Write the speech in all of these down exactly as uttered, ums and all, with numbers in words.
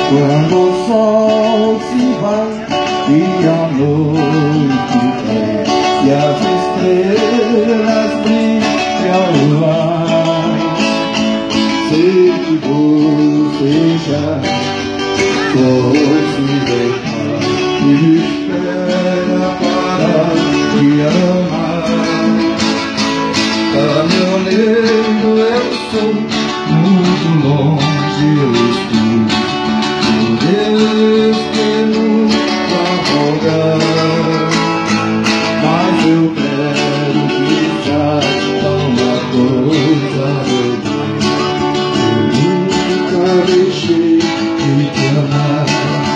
Quando o sol se vai e a noite vem e as estrelas brilham mais, sei que você já foi se deitar e me espera para te amar. Caminhoneiro eu sou, muito longe eu estou, Deus que nunca rogar, mas eu quero que saiba uma coisa, meu bem, eu nunca deixei de te amar.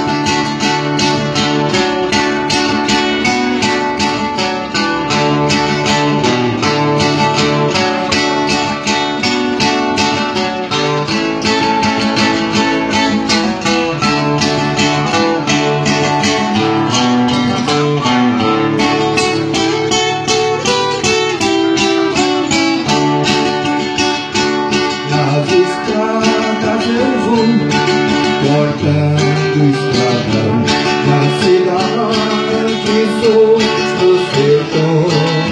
Cortando estrada na cidade que sou do sertão,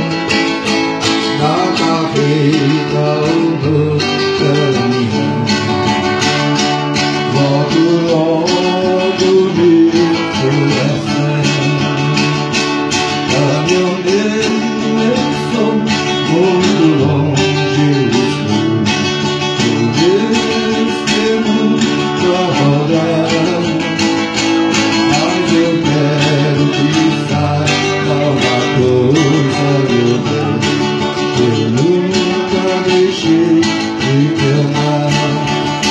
na carreira ou no caminhão, logo, logo meu coração. Caminhoneiro eu sou, muito longe eu estou, meu Deus que nunca rodar, mas eu quero que saiba uma coisa, meu bem, eu nunca deixei de te amar.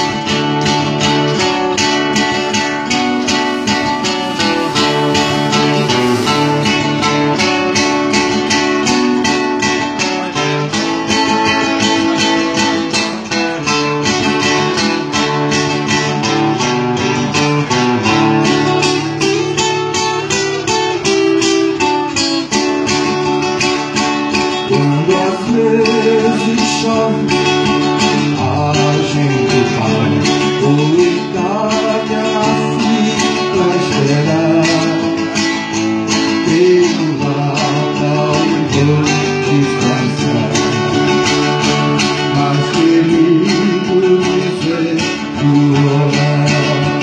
Quando às vezes chove, a gente vai cuidar assim pra esperar. Tenho nada e vou descansar, mas que lindo dizer o olhar.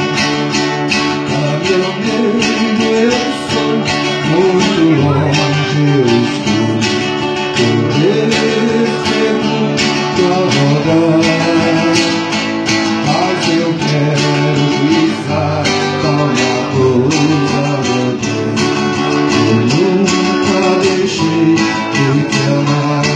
Caminhoneiro eu sou, muito longe eu estou, Deus que nunca rodar, mas eu quero que saiba uma coisa, meu bem, eu nunca deixei de te amar.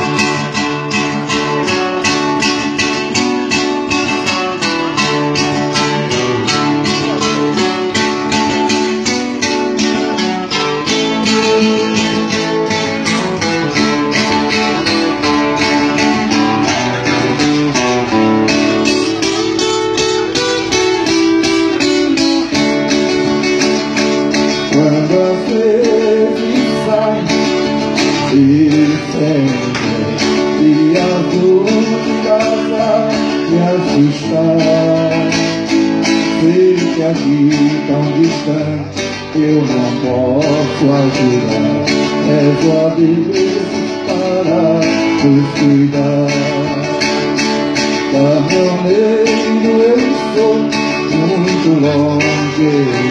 Quando às vezes sai e sempre e a dúvida me assustar, sei que aqui tão distante eu não posso ajudar, é só Deus para nos cuidar. Caminhoneiro eu sou, muito longe